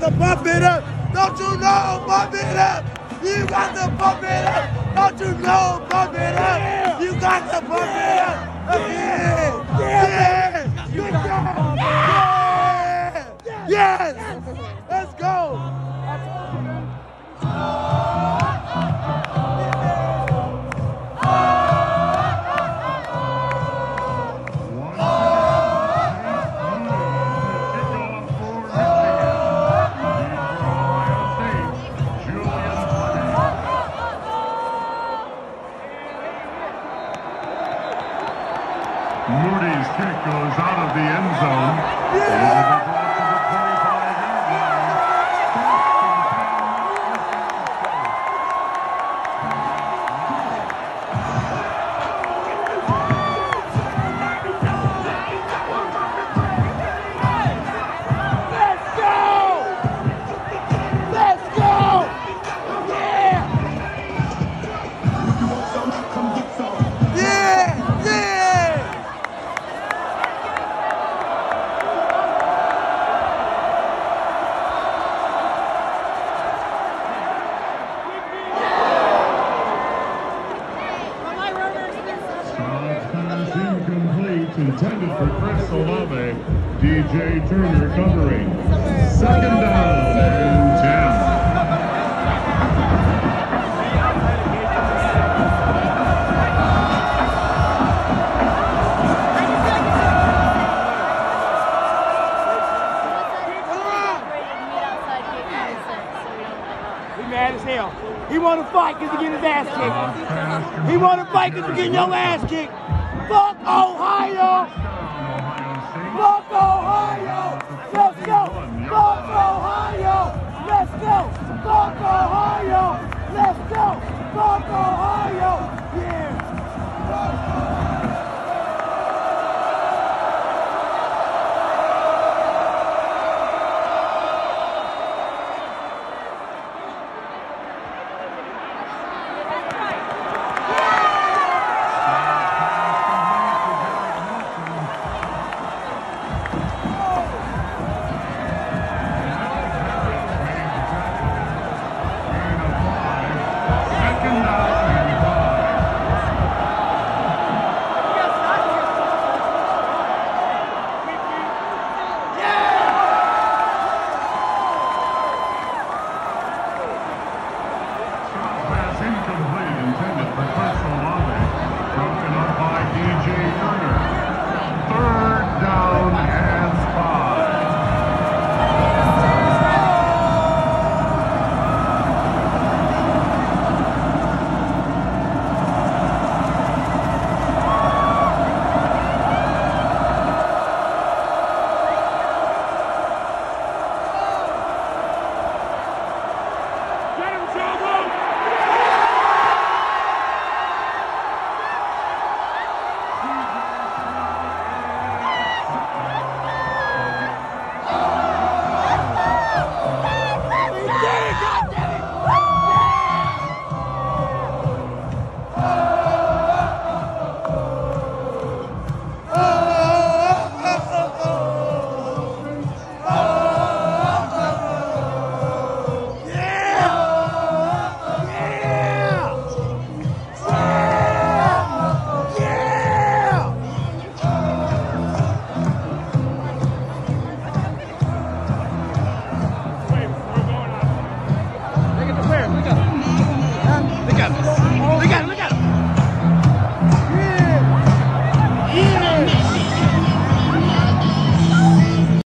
to bump it up. Don't you know? Bump it up. You got to bump it up. Don't you know? Bump it up. You got to bump it up. Yeah. Good job. Yeah. Yes. Let's go. Moody's kick goes out of the end zone. Yeah. Intended for Chris Olave, DJ Turner covering. Second down and 10. He mad as hell. He want to fight because he get his ass kicked. He want to fight because he get your ass kicked. Fuck Ohio! Fuck Ohio! Let's go! Fuck Ohio! Let's go! Fuck Ohio! Let's go! Fuck Ohio!